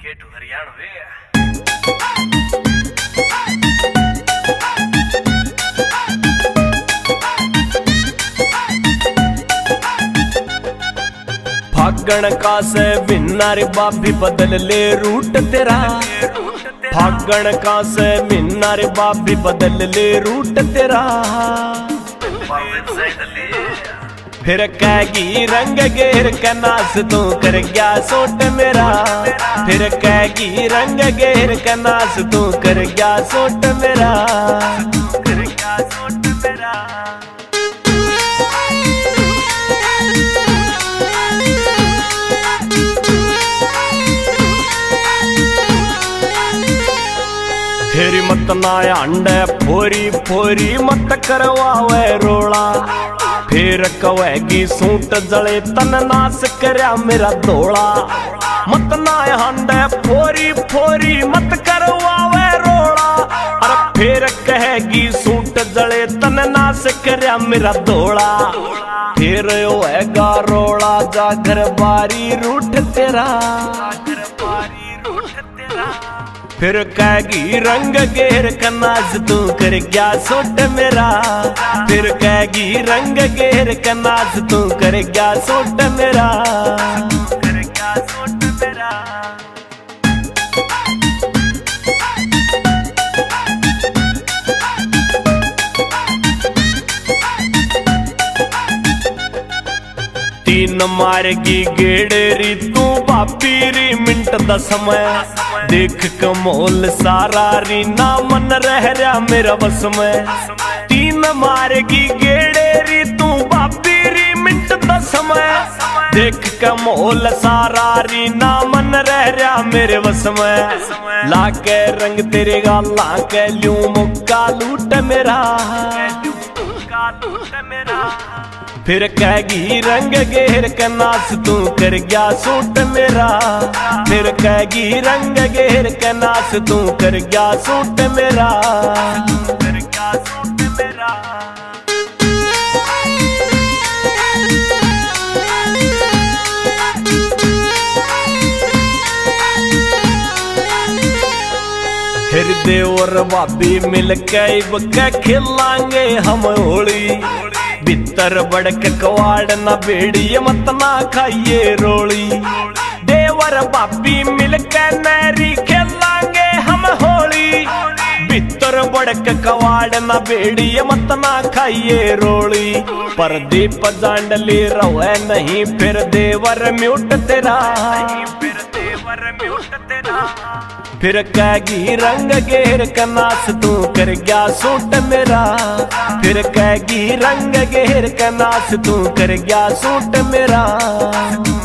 केटू हरियाणवे फागण का से बिना रे बाबी बदल ले रूट तेरा। फागण का से बिना रे बाबी बदल ले रूट तेरा। फिर कैगी रंग गेर का नास तू कर गया सोट मेरा। फिर कैगी रंग गेर का नास तू कर गया सोट मेरा। फेरी मत ना अंडे फोरी फोरी मत करवावे रोला। फिर कवेगी सूट जले तन नास करया मेरा धोला। मत ना अंडे फोरी फोरी मत करवावे रोला। अरे फिर कहेगी सूट जले तन नास करया मेरा धोला। फिर होएगा रोला जा घर बारी रूठ तेरा। फिर कैगी रंग गेर का नाज तू कर गया सोट मेरा। फिर कैगी रंग गेर का नाज तू कर गया सोट मेरा। तीन मारगी गेड़ेरी तू बापी री मिंट दस में। देख कमोल सारा री ना मन रह रहा मेरा बस में। तीन मारगी गेड़ेरी तू बापी री मिंट दस में। देख कमोल सारा री ना मन रह रहा मेरे बस में। लाके रंग तेरे गाला के लूं मुक्का लूट मेरा। फिर कैगी रंग गेर का नास तू कर गया सूट मेरा। फिर कैगी रंग गेर का नास तू कर गया सूट मेरा। हृदय और भाभी मिलके बके खिलांगे हम होली। भीतर बड़क कवाड़ न बेड़ी मत ना खाइए रोली। देवर भाभी मिलके नैरी खेलांगे हम होली। भीतर बड़क कवाड़ न बेड़ी मत ना खाइए रोली। प्रदीप जांडली रोए नहीं फिर देवर म्यूट तेरा। फिर कैगी रंग गेर का नास तू कर गया सूट मेरा। फिर कैगी रंग गेर का नास तू कर गया सूट मेरा।